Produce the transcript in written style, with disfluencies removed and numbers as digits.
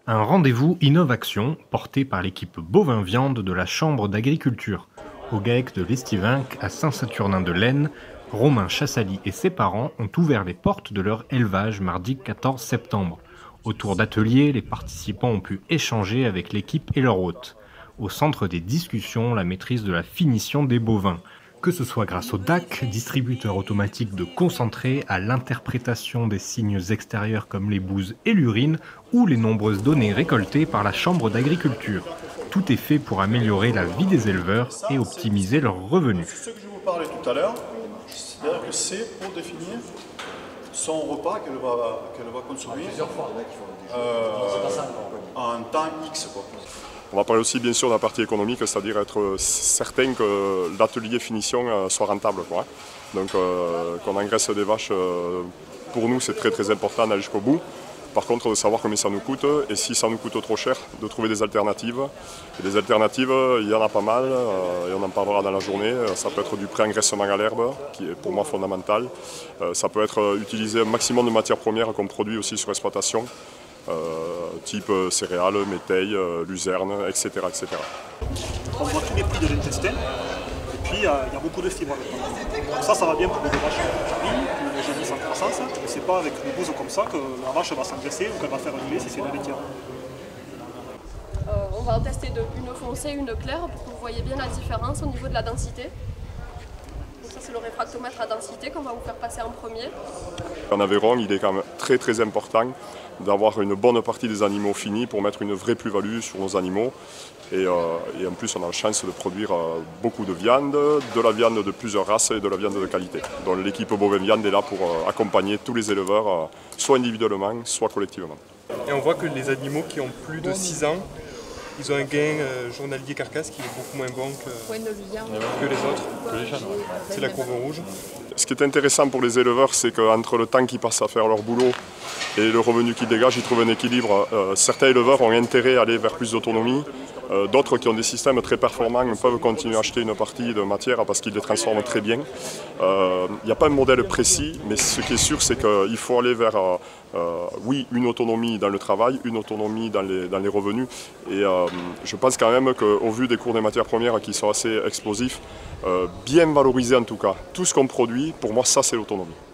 Un rendez-vous Innovaction porté par l'équipe Bovin Viande de la Chambre d'agriculture. Au GAEC de l'Estivinc à Saint-Saturnin-de-Laine, Romain Chassali et ses parents ont ouvert les portes de leur élevage mardi 14 septembre. Autour d'ateliers, les participants ont pu échanger avec l'équipe et leur hôte. Au centre des discussions, la maîtrise de la finition des bovins. Que ce soit grâce au DAC, distributeur automatique de concentré, à l'interprétation des signes extérieurs comme les bouses et l'urine, ou les nombreuses données récoltées par la Chambre d'agriculture. Tout est fait pour améliorer la vie des éleveurs et optimiser leurs revenus. Ce que je vous parlais tout à l'heure, c'est-à-dire que c'est pour définir son repas qu'elle va consommer en un temps X. On va parler aussi bien sûr de la partie économique, c'est-à-dire être certain que l'atelier finition soit rentable. Donc qu'on engraisse des vaches, pour nous c'est très important d'aller jusqu'au bout. Par contre de savoir combien ça nous coûte et si ça nous coûte trop cher, de trouver des alternatives. Et des alternatives, il y en a pas mal et on en parlera dans la journée. Ça peut être du pré-engraissement à l'herbe, qui est pour moi fondamental. Ça peut être utiliser un maximum de matières premières qu'on produit aussi sur exploitation. Type céréales, métailles, luzerne, etc. On voit tous les plis de l'intestin et puis il y a beaucoup de fibres. Donc ça va bien pour les vaches qui rient, les génisses en croissance. Et c'est pas avec une bouse comme ça que la vache va s'engraisser ou qu'elle va faire un lait si c'est une laitière. On va en tester une foncée, une claire pour que vous voyez bien la différence au niveau de la densité. Donc ça c'est le réfractomètre à densité qu'on va vous faire passer en premier. En Aveyron, il est quand même très important d'avoir une bonne partie des animaux finis pour mettre une vraie plus-value sur nos animaux. Et en plus, on a la chance de produire beaucoup de viande, de la viande de plusieurs races et de la viande de qualité. Donc l'équipe Bovin Viande est là pour accompagner tous les éleveurs, soit individuellement, soit collectivement. Et on voit que les animaux qui ont plus de 6 ans, ils ont un gain journalier carcasse qui est beaucoup moins bon que les autres. C'est la courbe rouge. Ce qui est intéressant pour les éleveurs, c'est qu'entre le temps qu'ils passent à faire leur boulot et le revenu qu'ils dégagent, ils trouvent un équilibre. Certains éleveurs ont intérêt à aller vers plus d'autonomie. D'autres qui ont des systèmes très performants peuvent continuer à acheter une partie de matière parce qu'ils les transforment très bien. Il n'y a pas un modèle précis, mais ce qui est sûr, c'est qu'il faut aller vers, oui, une autonomie dans le travail, une autonomie dans les revenus. Et je pense quand même qu'au vu des cours des matières premières qui sont assez explosifs, bien valoriser en tout cas tout ce qu'on produit, pour moi ça c'est l'autonomie.